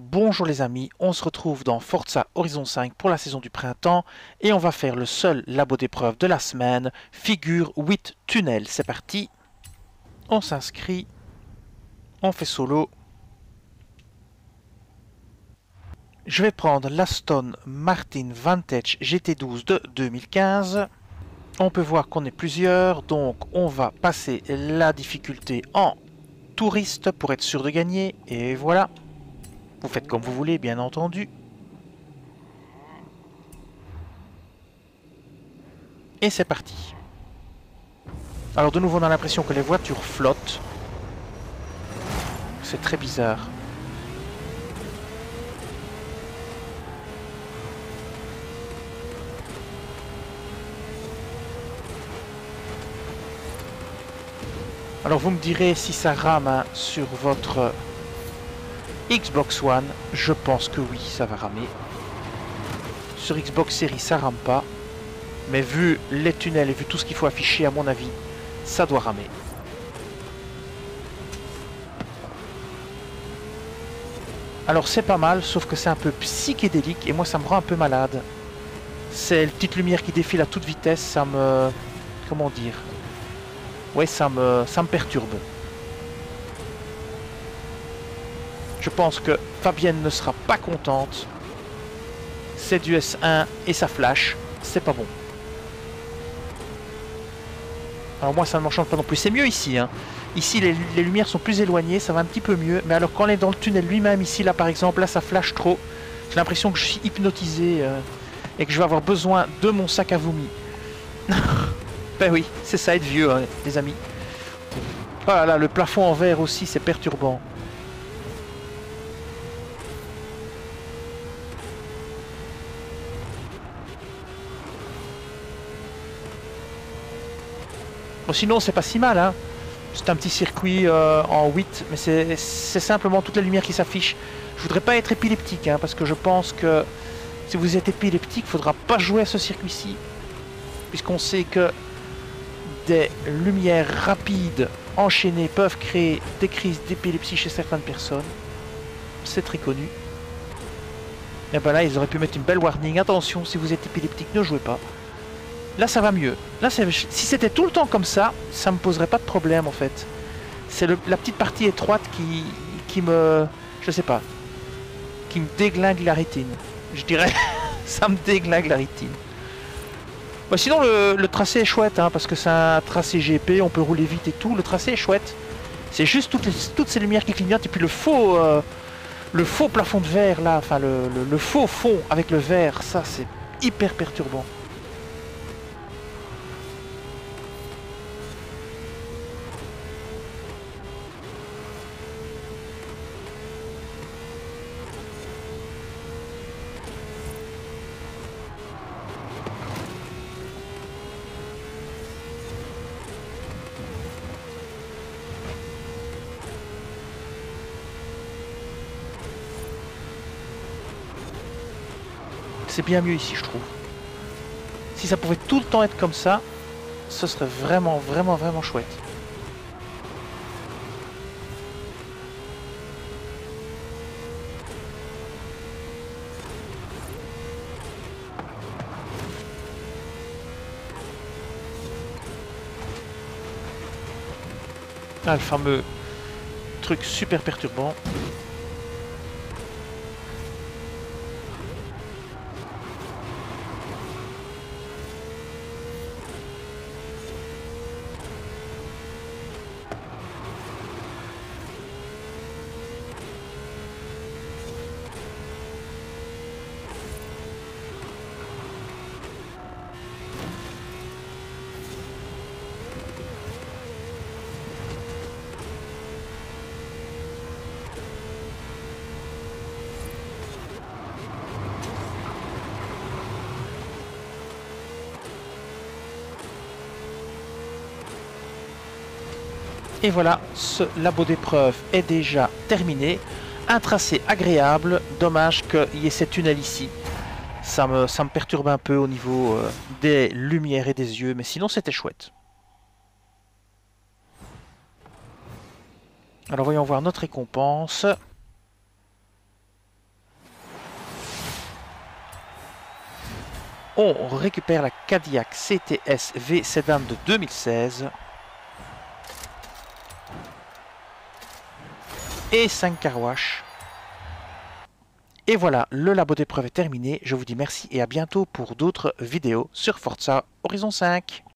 Bonjour les amis, on se retrouve dans Forza Horizon 5 pour la saison du printemps et on va faire le seul labo d'épreuve de la semaine, figure 8 tunnels. C'est parti, on s'inscrit, on fait solo. Je vais prendre l'Aston Martin Vantage GT12 de 2015. On peut voir qu'on est plusieurs, donc on va passer la difficulté en touriste pour être sûr de gagner, et voilà. Vous faites comme vous voulez, bien entendu. Et c'est parti. Alors de nouveau on a l'impression que les voitures flottent. C'est très bizarre. Alors vous me direz si ça rame hein, sur votre Xbox One. Je pense que oui, ça va ramer. Sur Xbox Series ça rame pas. Mais vu les tunnels et vu tout ce qu'il faut afficher à mon avis, ça doit ramer. Alors c'est pas mal, sauf que c'est un peu psychédélique et moi ça me rend un peu malade. C'est les petites lumières qui défilent à toute vitesse, ça me... Comment dire? Ouais, ça me perturbe. Je pense que Fabienne ne sera pas contente. C'est du S1 et ça flash, c'est pas bon. Alors moi ça ne m'enchante pas non plus, c'est mieux ici hein. Ici les lumières sont plus éloignées, ça va un petit peu mieux. Mais alors quand on est dans le tunnel lui-même, ici là par exemple, là ça flash trop. J'ai l'impression que je suis hypnotisé et que je vais avoir besoin de mon sac à vomi. Ben oui, c'est ça être vieux hein, les amis. Oh là là, le plafond en verre aussi c'est perturbant. Bon, sinon c'est pas si mal hein. C'est un petit circuit en 8, mais c'est simplement toute la lumière qui s'affiche. Je voudrais pas être épileptique, hein, parce que je pense que si vous êtes épileptique, il faudra pas jouer à ce circuit-ci. Puisqu'on sait que des lumières rapides enchaînées peuvent créer des crises d'épilepsie chez certaines personnes. C'est très connu. Et ben là, ils auraient pu mettre une belle warning. Attention, si vous êtes épileptique, ne jouez pas. Là, ça va mieux. Là, si c'était tout le temps comme ça me poserait pas de problème en fait. C'est la petite partie étroite qui me... Je sais pas. Qui me déglingue la rétine. Je dirais, ça me déglingue la rétine. Bah, sinon, le tracé est chouette, hein, parce que c'est un tracé GP, on peut rouler vite et tout. Le tracé est chouette. C'est juste toutes ces lumières qui clignotent et puis le faux plafond de verre là, enfin le faux fond avec le verre, ça c'est hyper perturbant. C'est bien mieux ici, je trouve. Si ça pouvait tout le temps être comme ça, ce serait vraiment, vraiment, vraiment chouette. Ah, le fameux truc super perturbant. Et voilà, ce labo d'épreuve est déjà terminé. Un tracé agréable, dommage qu'il y ait ces tunnels ici. Ça me perturbe un peu au niveau des lumières et des yeux, mais sinon c'était chouette. Alors voyons voir notre récompense. On récupère la Cadillac CTS V Sedan de 2016. Et 5 carwash. Et voilà, le labo d'épreuve est terminé. Je vous dis merci et à bientôt pour d'autres vidéos sur Forza Horizon 5.